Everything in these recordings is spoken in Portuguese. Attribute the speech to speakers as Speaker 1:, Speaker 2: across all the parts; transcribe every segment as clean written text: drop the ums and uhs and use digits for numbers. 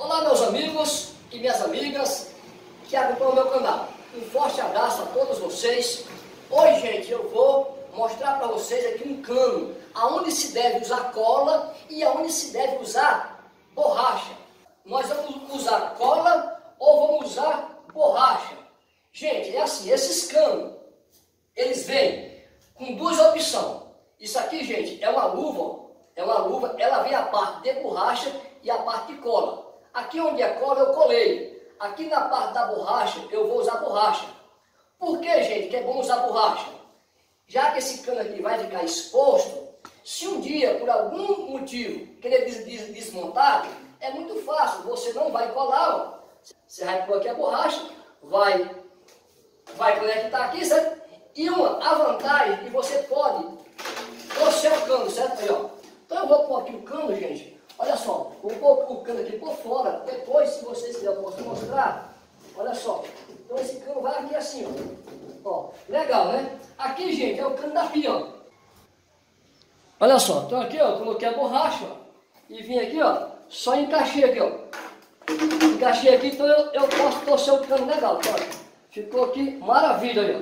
Speaker 1: Olá meus amigos e minhas amigas que acompanham o meu canal. Um forte abraço a todos vocês. Hoje, gente, eu vou mostrar para vocês aqui um cano aonde se deve usar cola e aonde se deve usar borracha. Nós vamos usar cola ou vamos usar borracha? Gente, é assim, esses canos, eles vêm com duas opções. Isso aqui, gente, é uma luva, ela vem a parte de borracha e a parte de cola. Aqui onde é cola eu colei. Aqui na parte da borracha eu vou usar borracha. Por que, gente, que é bom usar borracha? Já que esse cano aqui vai ficar exposto, se um dia, por algum motivo, querer desmontar, é muito fácil, você não vai colar, ó. Você vai pôr aqui a borracha, vai conectar aqui, certo? E a vantagem que você pode torcer o cano, certo? Aí, ó. Então eu vou pôr aqui o cano, gente. Olha só, vou pôr o cano aqui por fora. Depois, se vocês quiserem, eu posso mostrar. Olha só. Então esse cano vai aqui assim, ó. Ó, legal, né? Aqui, gente, é o cano da pia, ó. Olha só, então aqui, ó, eu coloquei a borracha, ó. E vim aqui, ó, só encaixei aqui, ó. Encaixei aqui, então eu posso torcer o cano legal, tá? Ficou aqui, maravilha aí,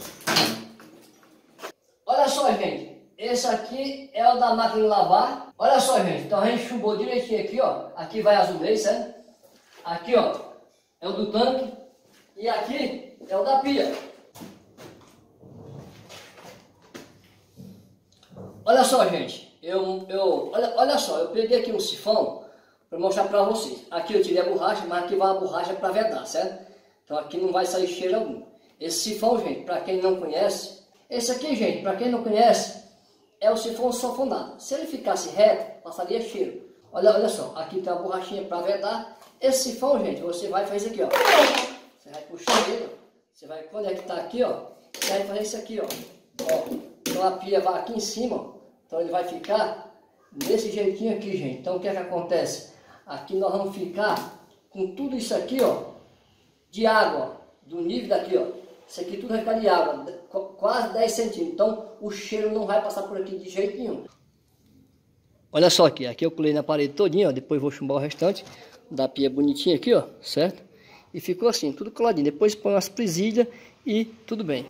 Speaker 1: ó. Olha só, gente. Esse aqui é o da máquina de lavar. Olha só, gente. Então a gente chumbou direitinho aqui, ó. Aqui vai azulejo, certo? Aqui, ó, é o do tanque. E aqui é o da pia. Olha só, gente. Olha só, eu peguei aqui um sifão para mostrar para vocês. Aqui eu tirei a borracha, mas aqui vai a borracha para vedar, certo? Então aqui não vai sair cheiro algum. Esse sifão, gente, para quem não conhece, esse aqui, gente, para quem não conhece, é o sifão sanfonado. Se ele ficasse reto, passaria cheiro. Olha só, aqui tem uma borrachinha para vedar. Esse sifão, gente, você vai fazer aqui, ó. Você vai puxar ele, ó. Você vai conectar aqui, ó. E vai fazer isso aqui, ó. Então a pia vai aqui em cima, ó. Então ele vai ficar desse jeitinho aqui, gente. Então o que é que acontece? Aqui nós vamos ficar com tudo isso aqui, ó, de água, ó, do nível daqui, ó. Isso aqui tudo vai ficar de água, quase 10 centímetros. Então o cheiro não vai passar por aqui de jeito nenhum. Olha só aqui eu colei na parede todinha, ó. Depois vou chumbar o restante da pia bonitinha aqui, ó, certo? E ficou assim, tudo coladinho. Depois põe umas presilhas e tudo bem.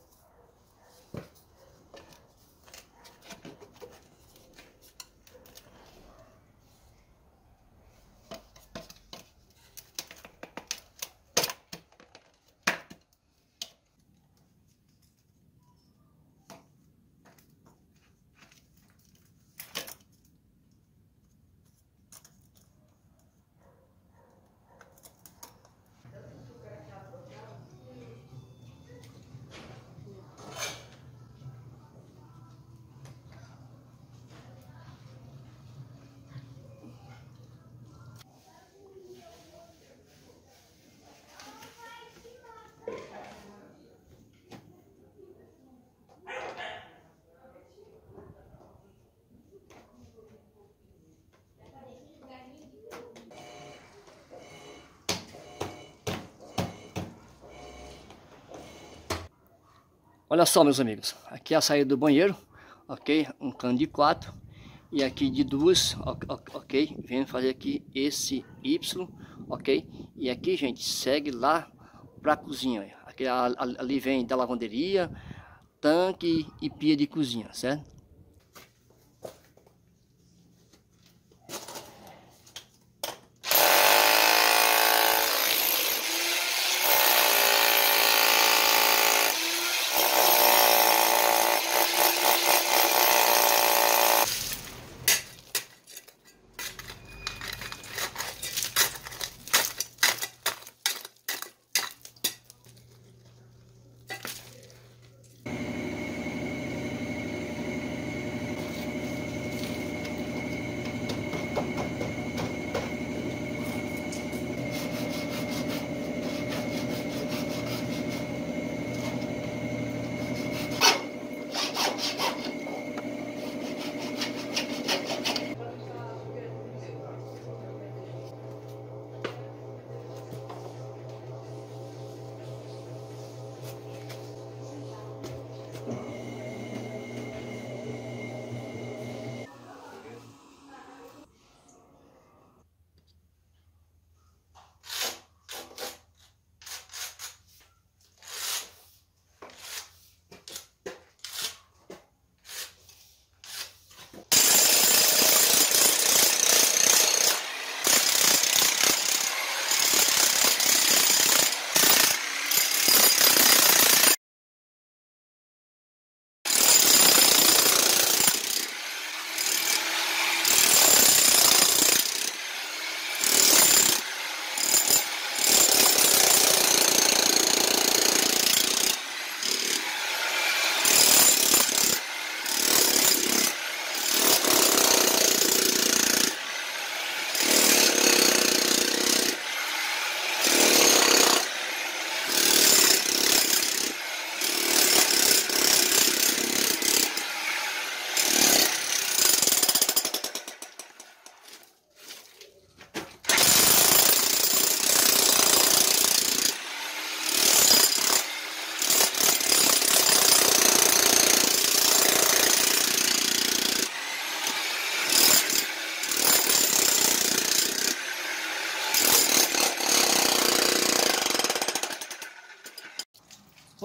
Speaker 1: Olha só, meus amigos, aqui é a saída do banheiro, ok? Um cano de 4 e aqui de 2, ok? Vem fazer aqui esse Y, ok? E aqui, gente, segue lá para a cozinha. Aqui, ali vem da lavanderia, tanque e pia de cozinha, certo?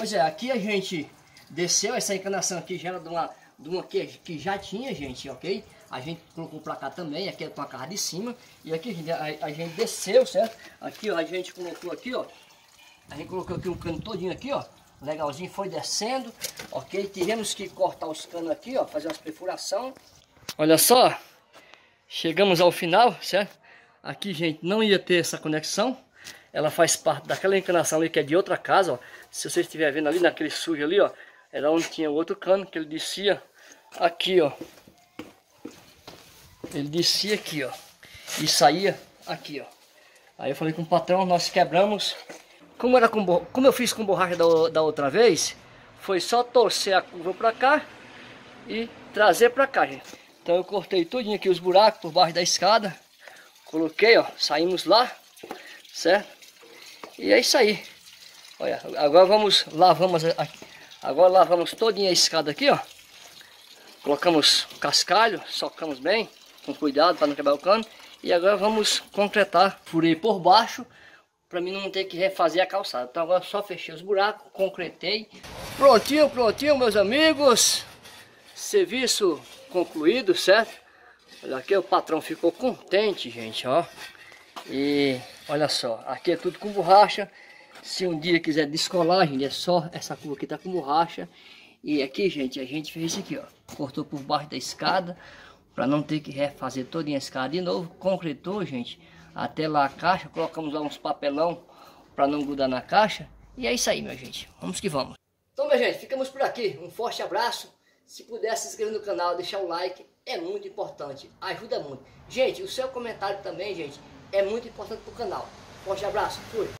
Speaker 1: Pois é, aqui a gente desceu, essa encanação aqui já era de uma que já tinha, gente, ok? A gente colocou pra cá também, aqui é com a carro de cima. E aqui a gente desceu, certo? Aqui, ó, a gente colocou aqui, ó. A gente colocou aqui um cano todinho aqui, ó. Legalzinho, foi descendo, ok? Tivemos que cortar os canos aqui, ó, fazer umas perfuração. Olha só, chegamos ao final, certo? Aqui, gente, não ia ter essa conexão. Ela faz parte daquela encanação ali que é de outra casa, ó. Se você estiver vendo ali, naquele sujo ali, ó, era onde tinha o outro cano, que ele descia aqui, ó. Ele descia aqui, ó, e saía aqui, ó. Aí eu falei com o patrão, nós quebramos. Como eu fiz com borracha da outra vez, foi só torcer a curva pra cá e trazer pra cá, gente. Então eu cortei tudinho aqui os buracos por baixo da escada. Coloquei, ó, saímos lá, certo? E é isso aí. Olha, agora lavamos todinha a escada aqui, ó. Colocamos cascalho, socamos bem, com cuidado para não quebrar o cano. E agora vamos concretar. Furei por baixo, para mim não ter que refazer a calçada. Então agora só fechei os buracos, concretei. Prontinho, prontinho, meus amigos. Serviço concluído, certo? Olha aqui, o patrão ficou contente, gente, ó. E olha só, aqui é tudo com borracha. Se um dia quiser descolar, gente, é só essa curva aqui tá com borracha. E aqui, gente, a gente fez isso aqui, ó. Cortou por baixo da escada, para não ter que refazer toda a escada de novo. Concretou, gente, até lá a caixa. Colocamos lá uns papelão para não grudar na caixa. E é isso aí, minha gente. Vamos que vamos. Então, minha gente, ficamos por aqui. Um forte abraço. Se puder se inscrever no canal, deixar o like, é muito importante. Ajuda muito. Gente, o seu comentário também, gente, é muito importante pro canal. Forte abraço. Fui.